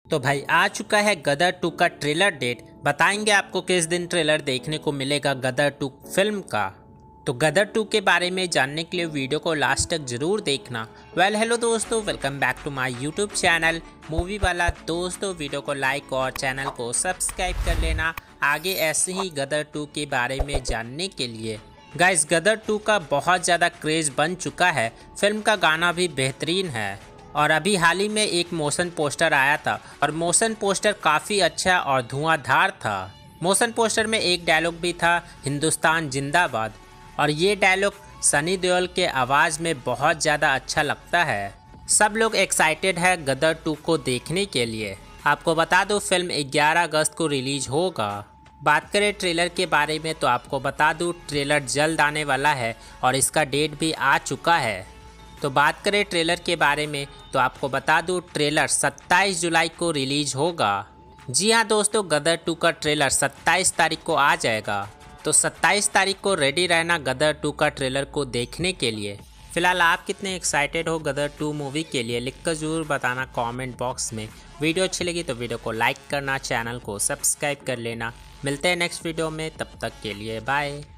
तो भाई आ चुका है गदर 2 का ट्रेलर डेट। बताएंगे आपको किस दिन ट्रेलर देखने को मिलेगा गदर 2 फिल्म का। तो गदर 2 के बारे में जानने के लिए वीडियो को लास्ट तक जरूर देखना। हेलो दोस्तों, welcome back to my YouTube channel movie वाला। दोस्तों वीडियो को लाइक और चैनल को सब्सक्राइब कर लेना आगे ऐसे ही गदर 2 के बारे में जानने के लिए। गाइस, गदर 2 का बहुत ज़्यादा क्रेज़ बन चुका है। फिल्म का गाना भी बेहतरीन है और अभी हाल ही में एक मोशन पोस्टर आया था और मोशन पोस्टर काफ़ी अच्छा और धुआंधार था। मोशन पोस्टर में एक डायलॉग भी था, हिंदुस्तान जिंदाबाद, और ये डायलॉग सनी देओल के आवाज़ में बहुत ज़्यादा अच्छा लगता है। सब लोग एक्साइटेड है गदर 2 को देखने के लिए। आपको बता दूं फिल्म 11 अगस्त को रिलीज होगा। बात करें ट्रेलर के बारे में तो आपको बता दूं ट्रेलर जल्द आने वाला है और इसका डेट भी आ चुका है। तो बात करें ट्रेलर के बारे में तो आपको बता दूं ट्रेलर 27 जुलाई को रिलीज होगा। जी हाँ दोस्तों, गदर 2 का ट्रेलर 27 तारीख को आ जाएगा। तो 27 तारीख को रेडी रहना गदर 2 का ट्रेलर को देखने के लिए। फिलहाल आप कितने एक्साइटेड हो गदर 2 मूवी के लिए लिखकर ज़रूर बताना कमेंट बॉक्स में। वीडियो अच्छी लगी तो वीडियो को लाइक करना, चैनल को सब्सक्राइब कर लेना। मिलते हैं नेक्स्ट वीडियो में, तब तक के लिए बाय।